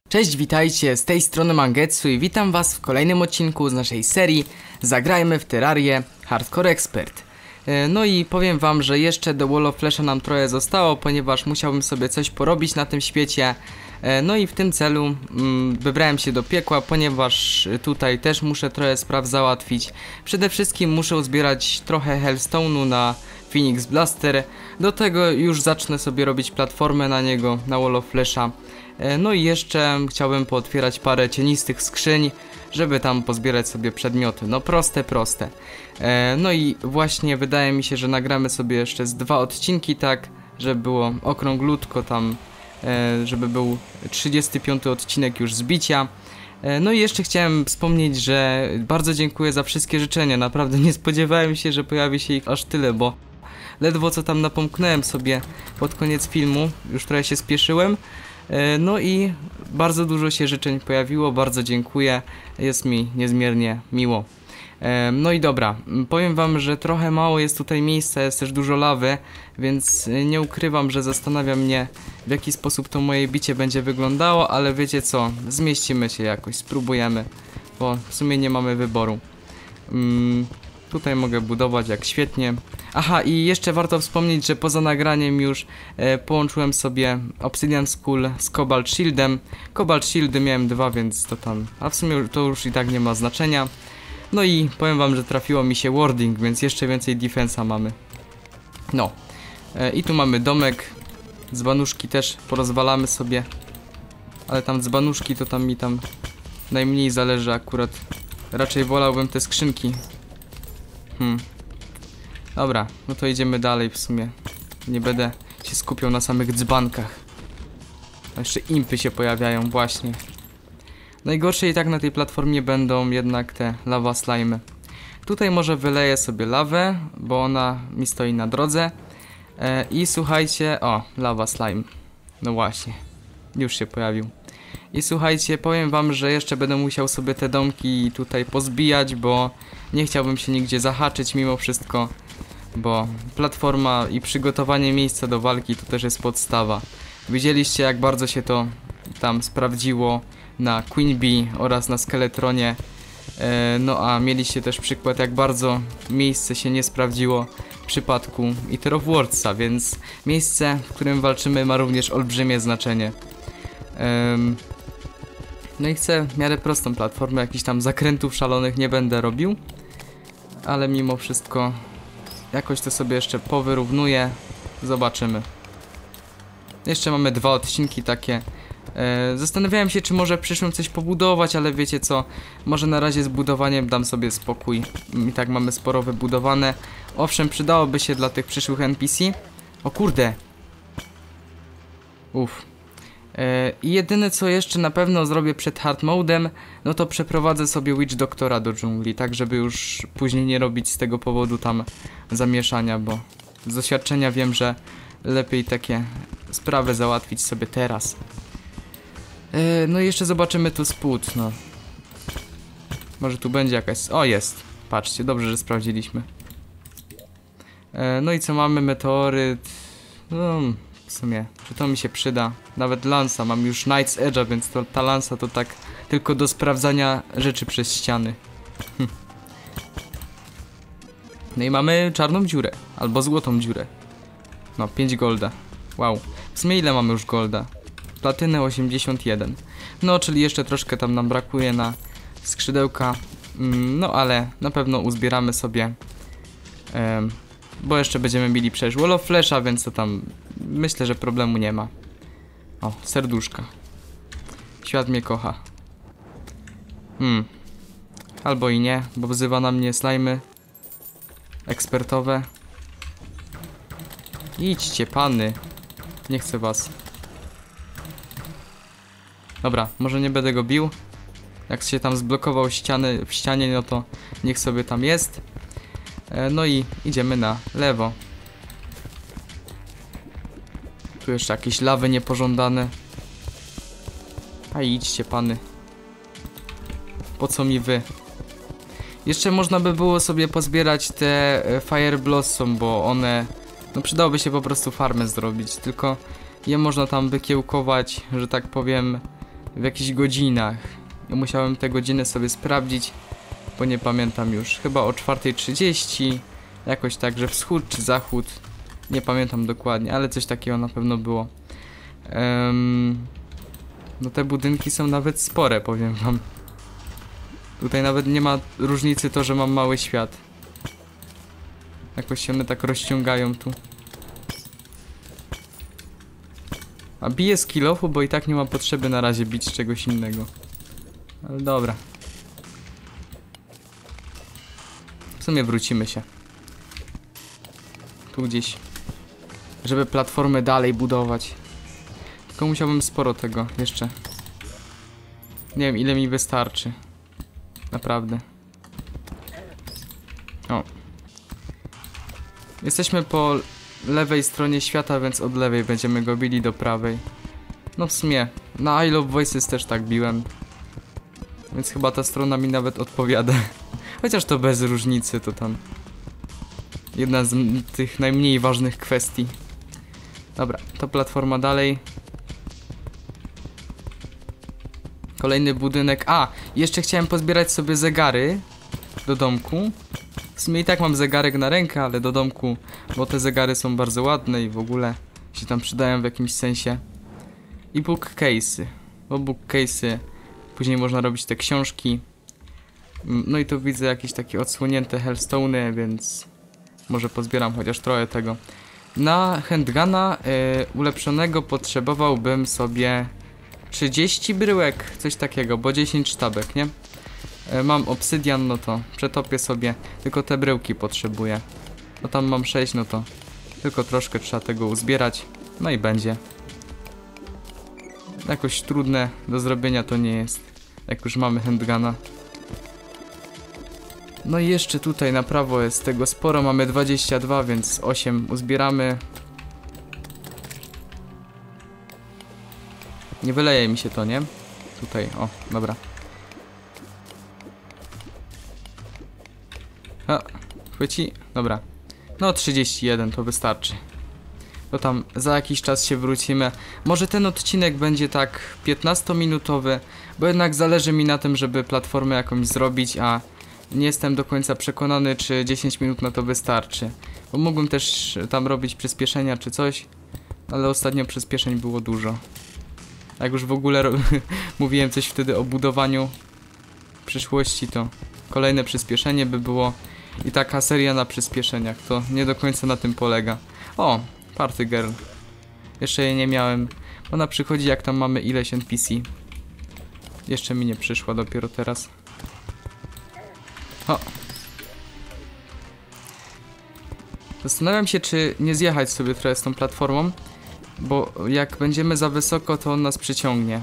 Cześć, witajcie, z tej strony Mangetsu i witam was w kolejnym odcinku z naszej serii Zagrajmy w Terrarię Hardcore Expert. No i powiem wam, że jeszcze do Wall of Flesha nam trochę zostało, ponieważ musiałbym sobie coś porobić na tym świecie. No i w tym celu wybrałem się do piekła, ponieważ tutaj też muszę trochę spraw załatwić. Przede wszystkim muszę uzbierać trochę Hellstone'u na Phoenix Blaster. Do tego już zacznę sobie robić platformę na niego, na Wall of Flesha. No i jeszcze chciałbym pootwierać parę cienistych skrzyń, żeby tam pozbierać sobie przedmioty. No proste. No i właśnie wydaje mi się, że nagramy sobie jeszcze z 2 odcinki, tak, żeby było okrąglutko tam, żeby był 35 odcinek już z bicia. No i jeszcze chciałem wspomnieć, że bardzo dziękuję za wszystkie życzenia. Naprawdę nie spodziewałem się, że pojawi się ich aż tyle, bo ledwo co tam napomknąłem sobie pod koniec filmu, już trochę się spieszyłem. No i bardzo dużo się życzeń pojawiło, bardzo dziękuję, jest mi niezmiernie miło. No i dobra, powiem wam, że trochę mało jest tutaj miejsca, jest też dużo lawy, więc nie ukrywam, że zastanawia mnie, w jaki sposób to moje bicie będzie wyglądało, ale wiecie co, zmieścimy się jakoś, spróbujemy, bo w sumie nie mamy wyboru. Tutaj mogę budować jak świetnie. Aha, i jeszcze warto wspomnieć, że poza nagraniem już połączyłem sobie Obsidian Skull z Cobalt Shieldem. Cobalt Shieldy miałem 2, więc to tam, a w sumie to już i tak nie ma znaczenia. No i powiem wam, że trafiło mi się warding, więc jeszcze więcej defensa mamy. No, i tu mamy domek. Dzbanuszki też porozwalamy sobie. Ale tam dzbanuszki to tam mi tam najmniej zależy akurat. Raczej wolałbym te skrzynki. Dobra, no to idziemy dalej w sumie. Nie będę się skupiał na samych dzbankach. A jeszcze impy się pojawiają właśnie. Najgorsze i tak na tej platformie będą jednak te lava slimy. Tutaj może wyleję sobie lawę, bo ona mi stoi na drodze. I słuchajcie, o, lava slime. No właśnie, już się pojawił. I słuchajcie, powiem wam, że jeszcze będę musiał sobie te domki tutaj pozbijać, bo nie chciałbym się nigdzie zahaczyć mimo wszystko. Bo platforma i przygotowanie miejsca do walki to też jest podstawa. Widzieliście, jak bardzo się to tam sprawdziło na Queen Bee oraz na Skeletronie. No a mieliście też przykład, jak bardzo miejsce się nie sprawdziło w przypadku Eater of Wardsa, więc miejsce, w którym walczymy, ma również olbrzymie znaczenie. No i chcę w miarę prostą platformę, jakichś tam zakrętów szalonych nie będę robił, ale mimo wszystko jakoś to sobie jeszcze powyrównuję, zobaczymy. Jeszcze mamy 2 odcinki takie. Zastanawiałem się, czy może w przyszłym coś pobudować, ale wiecie co, może na razie z budowaniem dam sobie spokój. I tak mamy sporo wybudowane. Owszem, przydałoby się dla tych przyszłych NPC. O kurde. I jedyne co jeszcze na pewno zrobię przed hard modem, no to przeprowadzę sobie Witch Doktora do dżungli, tak żeby już później nie robić z tego powodu tam zamieszania, bo z doświadczenia wiem, że lepiej takie sprawy załatwić sobie teraz. No i jeszcze zobaczymy tu spód, no. Może tu będzie jakaś... O, jest! Patrzcie, dobrze, że sprawdziliśmy. No i co mamy? Meteoryt... No... W sumie, czy to mi się przyda? Nawet lansa, mam już Knight's Edge'a, więc ta lansa to tak tylko do sprawdzania rzeczy przez ściany. No i mamy czarną dziurę, albo złotą dziurę. No, 5 golda. Wow. W sumie ile mamy już golda? Platynę 81. No, czyli jeszcze troszkę tam nam brakuje na skrzydełka. No, ale na pewno uzbieramy sobie... bo jeszcze będziemy mieli przecież Wall of Flesha, więc to tam myślę, że problemu nie ma. O, serduszka. Świat mnie kocha. Albo i nie, bo wzywa na mnie slajmy ekspertowe. Idźcie, pany. Nie chcę was. Dobra, może nie będę go bił. Jak się tam zblokował w ścianie, no to niech sobie tam jest. No i idziemy na lewo. Tu jeszcze jakieś lawy niepożądane. A idźcie, pany. Po co mi wy? Jeszcze można by było sobie pozbierać te Fire Blossom, bo one... No przydałoby się po prostu farmę zrobić, tylko je można tam wykiełkować, że tak powiem, w jakichś godzinach. Ja musiałem te godziny sobie sprawdzić, bo nie pamiętam już. Chyba o 4:30, jakoś tak, że wschód czy zachód. Nie pamiętam dokładnie, ale coś takiego na pewno było. No te budynki są nawet spore, powiem wam. Tutaj nawet nie ma różnicy to, że mam mały świat. Jakoś się one tak rozciągają tu. A biję z kill-offu, bo i tak nie ma potrzeby na razie bić czegoś innego. Ale dobra. W sumie wrócimy się. Tu gdzieś. Żeby platformę dalej budować. Tylko musiałbym sporo tego jeszcze. Nie wiem, ile mi wystarczy. Naprawdę. O. Jesteśmy po lewej stronie świata, więc od lewej będziemy go bili do prawej. No w sumie, na I Love Voices też tak biłem. Więc chyba ta strona mi nawet odpowiada. Chociaż to bez różnicy, to tam jedna z tych najmniej ważnych kwestii. Dobra, to platforma dalej. Kolejny budynek. A, jeszcze chciałem pozbierać sobie zegary do domku. W sumie i tak mam zegarek na rękę, ale do domku, bo te zegary są bardzo ładne i w ogóle się tam przydają w jakimś sensie. I bookcase'y. Bo bookcase'y, później można robić te książki. No i tu widzę jakieś takie odsłonięte hellstone'y, więc może pozbieram chociaż trochę tego. Na handguna ulepszonego potrzebowałbym sobie 30 bryłek, coś takiego, bo 10 sztabek, nie? Mam obsydian, no to przetopię sobie, tylko te bryłki potrzebuję. No tam mam 6, no to tylko troszkę trzeba tego uzbierać, no i będzie. Jakoś trudne do zrobienia to nie jest, jak już mamy handguna. No i jeszcze tutaj na prawo jest tego sporo, mamy 22, więc 8 uzbieramy. Nie wyleje mi się to, nie? Tutaj, o, dobra. A, chwyci? Dobra. No 31 to wystarczy. To tam za jakiś czas się wrócimy. Może ten odcinek będzie tak 15-minutowy, bo jednak zależy mi na tym, żeby platformę jakąś zrobić, a nie jestem do końca przekonany, czy 10 minut na to wystarczy. Bo mógłbym też tam robić przyspieszenia czy coś, ale ostatnio przyspieszeń było dużo. Jak już w ogóle mówiłem coś wtedy o budowaniu w przyszłości, to kolejne przyspieszenie by było i taka seria na przyspieszeniach, to nie do końca na tym polega. O, Party Girl. Jeszcze jej nie miałem. Ona przychodzi jak tam mamy ileś NPC. Jeszcze mi nie przyszła, dopiero teraz. O. Zastanawiam się, czy nie zjechać sobie trochę z tą platformą, bo jak będziemy za wysoko, to on nas przyciągnie.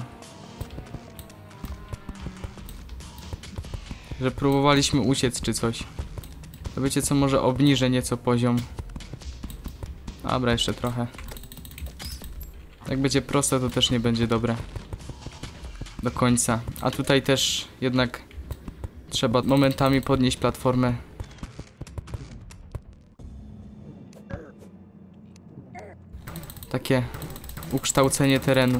Że próbowaliśmy uciec czy coś. To wiecie co, może obniżę nieco poziom. Dobra, jeszcze trochę. Jak będzie proste, to też nie będzie dobre. Do końca. A tutaj też jednak trzeba momentami podnieść platformę. Takie ukształcenie terenu.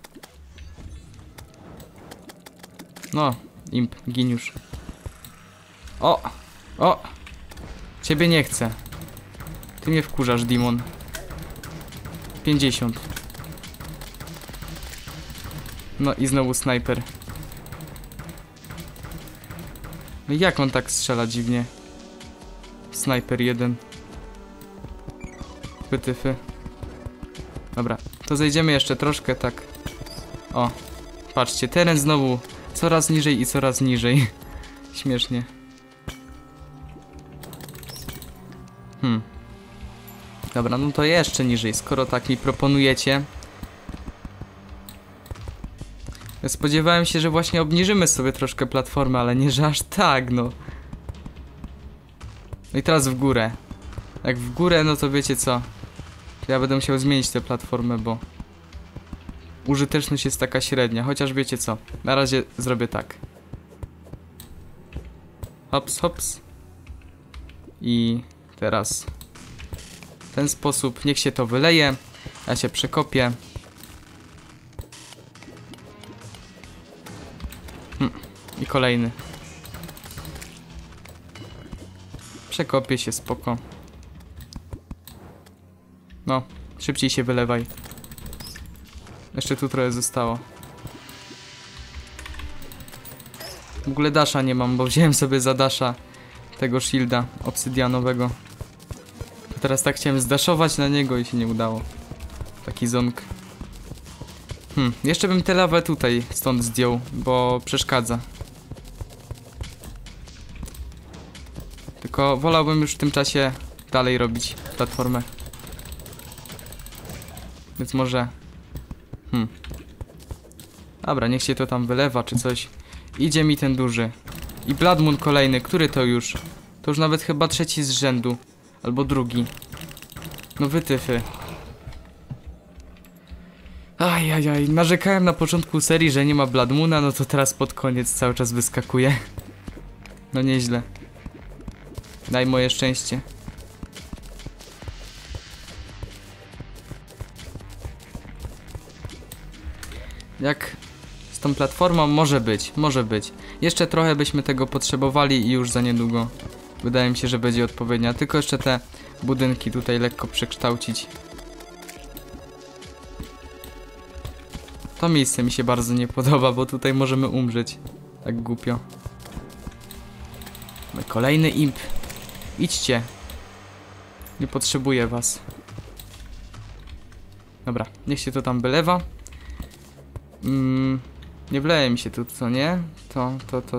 No, imp, gin już. O! O! Ciebie nie chcę. Ty mnie wkurzasz, Dimon. 50. No i znowu snajper. No jak on tak strzela dziwnie? Snajper 1. Wytyfy. Dobra, to zejdziemy jeszcze troszkę tak. O, patrzcie, teren znowu coraz niżej i coraz niżej. Śmiesznie. Dobra, no to jeszcze niżej, skoro tak mi proponujecie. Spodziewałem się, że właśnie obniżymy sobie troszkę platformę, ale nie, że aż tak, no. No i teraz w górę. Jak w górę, no to wiecie co? To ja będę musiał zmienić tę platformę, bo użyteczność jest taka średnia, chociaż wiecie co? Na razie zrobię tak. Hops, hops. I teraz w ten sposób, niech się to wyleje. Ja się przekopię. kolejny. Przekopię się, spoko. No, szybciej się wylewaj. Jeszcze tu trochę zostało. W ogóle dasha nie mam, bo wziąłem sobie za dasha tego shielda obsydianowego. A teraz tak chciałem zdaszować na niego i się nie udało. Taki ząg. Jeszcze bym tę lawę tutaj stąd zdjął, bo przeszkadza. Tylko wolałbym już w tym czasie dalej robić platformę. Więc może... Dobra, niech się to tam wylewa czy coś. Idzie mi ten duży. I Blood Moon kolejny, który to już? To już nawet chyba trzeci z rzędu. Albo drugi. No wytyfy. Ajajaj, narzekałem na początku serii, że nie ma Blood Moona, no to teraz pod koniec cały czas wyskakuje. No nieźle. Daj moje szczęście. Jak z tą platformą może być, może być. Jeszcze trochę byśmy tego potrzebowali i już za niedługo. Wydaje mi się, że będzie odpowiednia. Tylko jeszcze te budynki tutaj lekko przekształcić. To miejsce mi się bardzo nie podoba, bo tutaj możemy umrzeć. Tak głupio. Kolejny imp. Idźcie. Nie potrzebuję was. Dobra, niech się to tam wylewa. Nie wleje mi się tu, co nie? To.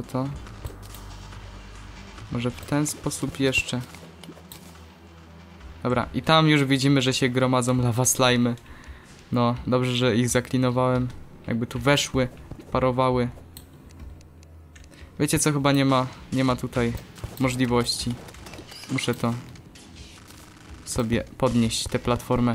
Może w ten sposób jeszcze. Dobra, i tam już widzimy, że się gromadzą lawa slimy. No, dobrze, że ich zaklinowałem. Jakby tu weszły, parowały. Wiecie co, chyba nie ma tutaj możliwości. Muszę to sobie podnieść, tę platformę.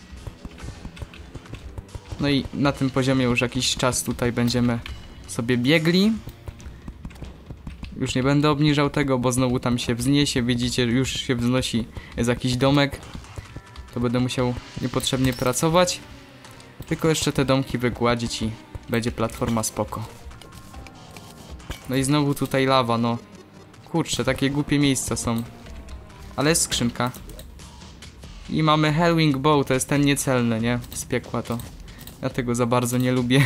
No i na tym poziomie już jakiś czas tutaj będziemy sobie biegli. Już nie będę obniżał tego, bo znowu tam się wzniesie. Widzicie, już się wznosi, jest jakiś domek. To będę musiał niepotrzebnie pracować. Tylko jeszcze te domki wygładzić i będzie platforma spoko. No i znowu tutaj lawa, no. Kurczę, takie głupie miejsca są. Ale jest skrzynka. I mamy Hellwing Bow, to jest ten niecelny, nie? Z piekła to. Ja tego za bardzo nie lubię.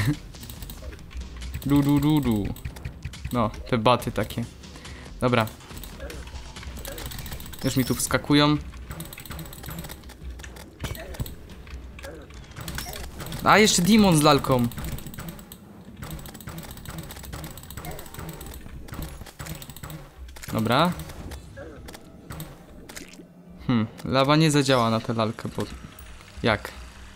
No, te baty takie. Dobra. Już mi tu wskakują. A, jeszcze demon z lalką. Dobra. Lawa nie zadziała na tę lalkę, bo... Jak?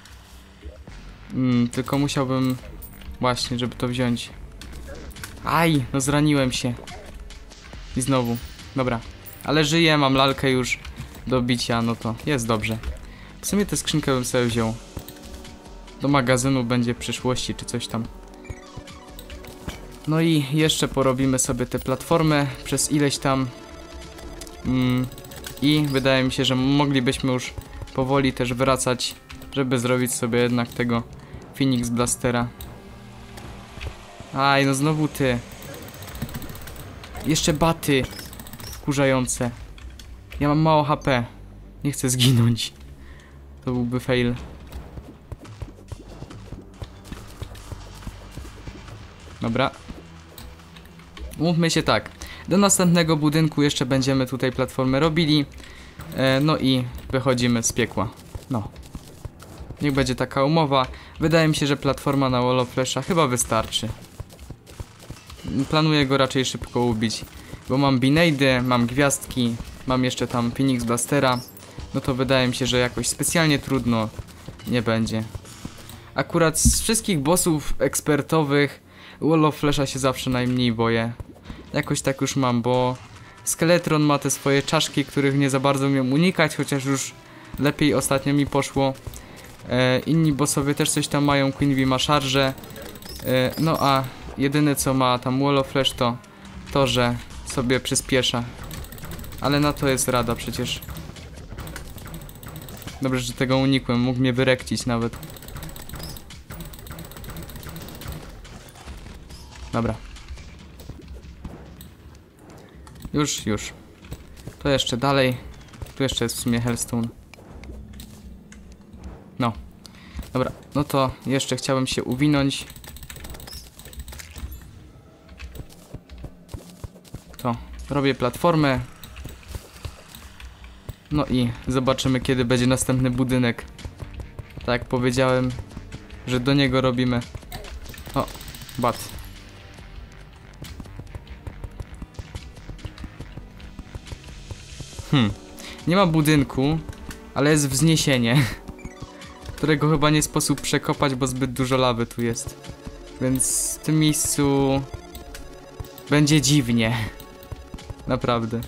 Tylko musiałbym... Właśnie, żeby to wziąć. Aj, no zraniłem się. I znowu. Dobra. Ale żyję, mam lalkę już do bicia, no to jest dobrze. W sumie tę skrzynkę bym sobie wziął. Do magazynu będzie w przyszłości, czy coś tam. No i jeszcze porobimy sobie te platformy przez ileś tam... I wydaje mi się, że moglibyśmy już powoli też wracać, żeby zrobić sobie jednak tego Phoenix Blastera. Aj, no znowu ty. Jeszcze baty wkurzające. Ja mam mało HP. Nie chcę zginąć. To byłby fail. Dobra. Mówmy się tak. Do następnego budynku jeszcze będziemy tutaj platformę robili. No i wychodzimy z piekła. No. Niech będzie taka umowa. Wydaje mi się, że platforma na Wall of Flesha chyba wystarczy. Planuję go raczej szybko ubić. Bo mam Bineidy, mam gwiazdki, mam jeszcze tam Phoenix Blastera. No to wydaje mi się, że jakoś specjalnie trudno nie będzie. Akurat z wszystkich bossów ekspertowych Wall of Flesha się zawsze najmniej boję. Jakoś tak już mam, bo Skeletron ma te swoje czaszki, których nie za bardzo umiem unikać, chociaż już lepiej ostatnio mi poszło. Inni bossowie też coś tam mają, Queen Bee ma szarże. No a jedyne co ma tam Wall of Flesh to, że sobie przyspiesza. Ale na to jest rada przecież. Dobrze, że tego unikłem, mógł mnie wyrekcić nawet. Dobra. Już. To jeszcze dalej. Tu jeszcze jest w sumie Hellstone. No. Dobra, no to jeszcze chciałem się uwinąć. To, robię platformę. No i zobaczymy, kiedy będzie następny budynek. Tak jak powiedziałem, że do niego robimy. O, bat. Nie ma budynku, ale jest wzniesienie, którego chyba nie sposób przekopać, bo zbyt dużo lawy tu jest. Więc w tym miejscu będzie dziwnie. Naprawdę.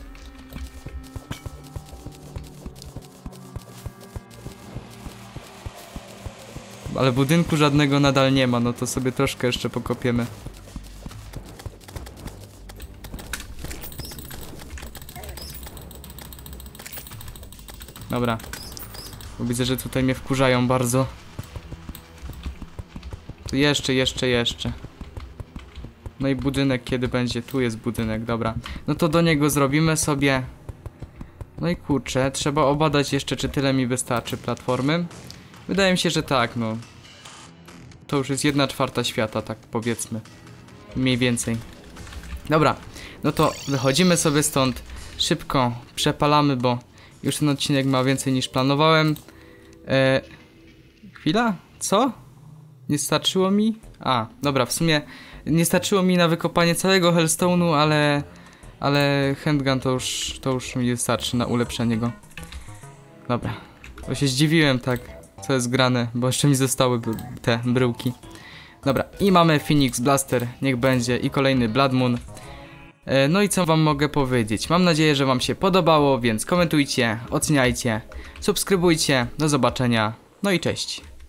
Ale budynku żadnego nadal nie ma, no to sobie troszkę jeszcze pokopiemy. Dobra. Bo widzę, że tutaj mnie wkurzają bardzo. Tu jeszcze. No i budynek kiedy będzie? Tu jest budynek, dobra. No to do niego zrobimy sobie. No i kurczę, trzeba obadać jeszcze, czy tyle mi wystarczy platformy. Wydaje mi się, że tak, no. To już jest 1/4 świata, tak powiedzmy. Mniej więcej. Dobra, no to wychodzimy sobie stąd. Szybko przepalamy, bo już ten odcinek ma więcej niż planowałem. Chwila? Co? Nie starczyło mi? A, dobra, w sumie nie starczyło mi na wykopanie całego Hellstone'u, ale handgun to już mi wystarczy na ulepszenie go. Dobra, bo się zdziwiłem tak, co jest grane, bo jeszcze mi zostały te bryłki. Dobra, i mamy Phoenix Blaster, niech będzie, i kolejny Blood Moon. No i co wam mogę powiedzieć? Mam nadzieję, że wam się podobało, więc komentujcie, oceniajcie, subskrybujcie, do zobaczenia, no i cześć.